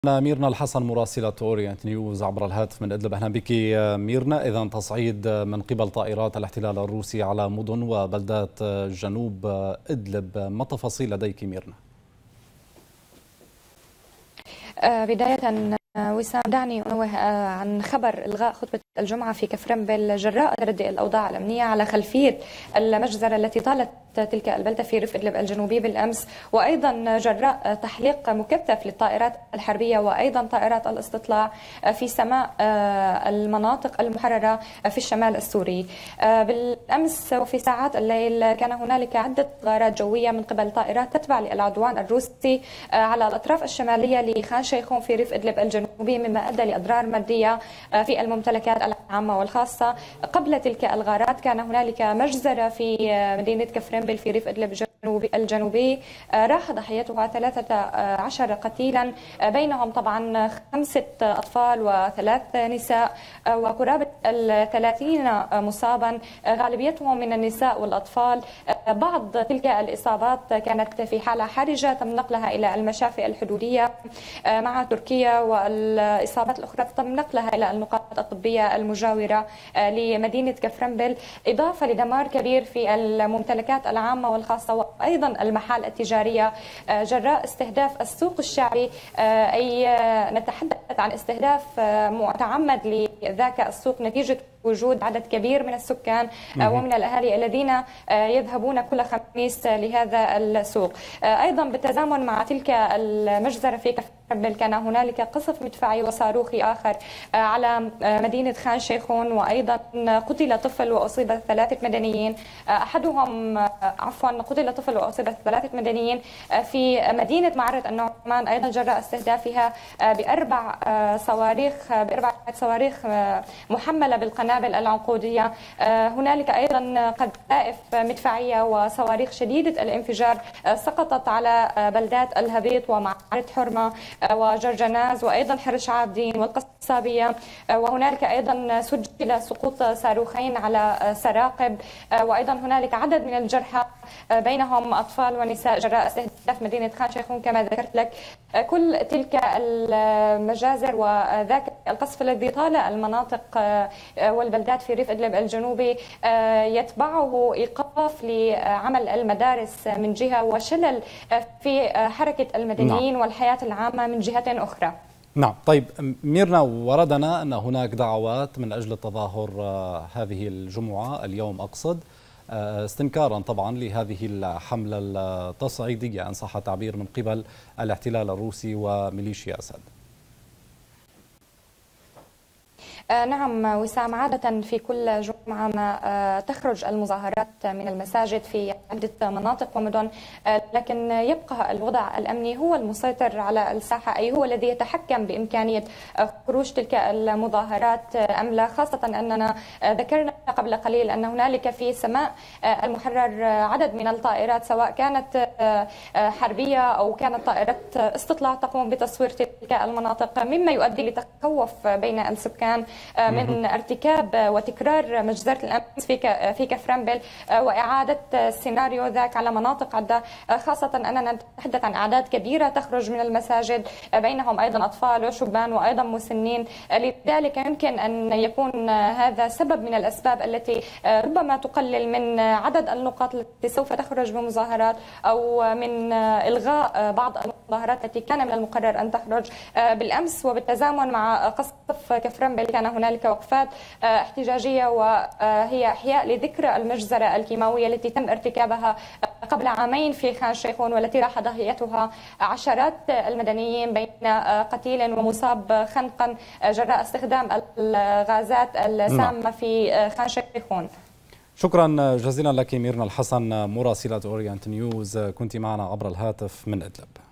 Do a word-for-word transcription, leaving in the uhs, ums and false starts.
ميرنا الحسن مراسلة أورينت نيوز عبر الهاتف من إدلب. أهلا بك ميرنا. إذا تصعيد من قبل طائرات الاحتلال الروسي على مدن وبلدات جنوب إدلب، ما تفاصيل لديك ميرنا؟ بداية وسام، دعني أنوه عن خبر إلغاء خطبة الجمعة في كفرنبل جراء تردي الأوضاع الأمنية على خلفية المجزرة التي طالت تلك البلدة في ريف إدلب الجنوبي بالأمس، وأيضا جراء تحليق مكثف للطائرات الحربية وأيضا طائرات الاستطلاع في سماء المناطق المحررة في الشمال السوري. بالأمس وفي ساعات الليل كان هنالك عدة غارات جوية من قبل طائرات تتبع للعدوان الروسي على الأطراف الشمالية لخان شيخون في ريف إدلب الجنوبي، مما أدى لأضرار مادية في الممتلكات العامة والخاصة. قبل تلك الغارات كان هنالك مجزرة في مدينة كفرنبل في ريف إدلب الجنوبي راح ضحيتها ثلاثة عشر قتيلا، بينهم طبعا خمسة أطفال وثلاث نساء وقرابة الثلاثين مصابا، غالبيتهم من النساء والأطفال. بعض تلك الإصابات كانت في حالة حرجة تم نقلها إلى المشافي الحدودية مع تركيا، والإصابات الأخرى تم نقلها إلى النقاط الطبية المجاورة لمدينة كفرنبل، إضافة لدمار كبير في الممتلكات العامة والخاصة وأيضا المحال التجارية جراء استهداف السوق الشعبي، أي نتحدث عن استهداف متعمد لذاك السوق نتيجة وجود عدد كبير من السكان ومن الأهالي الذين يذهبون كل خميس لهذا السوق. أيضا بالتزامن مع تلك المجزرة في كفرنبل كان هنالك قصف مدفعي وصاروخي آخر على مدينة خان شيخون، وأيضا قتل طفل وأصيب ثلاثة مدنيين. أحدهم عفوا قتل طفل وأصيب ثلاثة مدنيين في مدينة معرة النعمان أيضا جراء استهدافها بأربع صواريخ بأربع صواريخ محملة بالقنابل العنقودية. هنالك أيضا قذائف مدفعية وصواريخ شديدة الانفجار سقطت على بلدات الهبيط ومعرة حرمة وجرجناز وأيضا حرش عابدين والقصابية، وهنالك أيضا سجل سقوط صاروخين على سراقب، وأيضا هنالك عدد من الجرحى بينهم أطفال ونساء جراء استهداف مدينة خان شيخون كما ذكرت لك. كل تلك المجازر وذاك القصف الذي طال المناطق والبلدات في ريف إدلب الجنوبي يتبعه إيقاف لعمل المدارس من جهة وشلل في حركة المدنيين نعم. والحياة العامة من جهة أخرى. نعم. طيب ميرنا، وردنا أن هناك دعوات من أجل التظاهر هذه الجمعة اليوم أقصد استنكارا طبعا لهذه الحملة التصعيدية إن صح التعبير من قبل الاحتلال الروسي وميليشيا أسد. نعم وسام، عادة في كل جمعة ما تخرج المظاهرات من المساجد في عدة مناطق ومدن، لكن يبقى الوضع الأمني هو المسيطر على الساحة، أي هو الذي يتحكم بإمكانية خروج تلك المظاهرات أم لا، خاصة أننا ذكرنا قبل قليل أن هنالك في سماء المحرر عدد من الطائرات سواء كانت حربية أو كانت طائرات استطلاع تقوم بتصوير تلك المناطق، مما يؤدي لتخوف بين السكان من ارتكاب وتكرار مجزرة الأمس في في كفرنبل وإعادة سيناريو ذاك على مناطق عدة، خاصة أننا نتحدث عن أعداد كبيرة تخرج من المساجد بينهم أيضا أطفال وشبان وأيضا مسنين، لذلك يمكن أن يكون هذا سبب من الأسباب التي ربما تقلل من عدد النقاط التي سوف تخرج بمظاهرات أو من إلغاء بعض المظاهرات التي كان من المقرر أن تخرج بالأمس. وبالتزامن مع قصف كفرنبل كان هنالك وقفات احتجاجية وهي إحياء لذكرى المجزرة الكيماوية التي تم ارتكابها قبل عامين في خان شيخون والتي راح ضحيتها عشرات المدنيين بين قتيل ومصاب خنقا جراء استخدام الغازات السامة في خان شيخون. شكرا جزيلا لك ميرنا الحسن مراسلة أورينت نيوز، كنت معنا عبر الهاتف من إدلب.